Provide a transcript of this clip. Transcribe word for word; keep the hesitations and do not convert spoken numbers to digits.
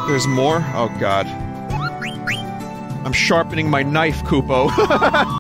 There's more? Oh god. I'm sharpening my knife, Kupo.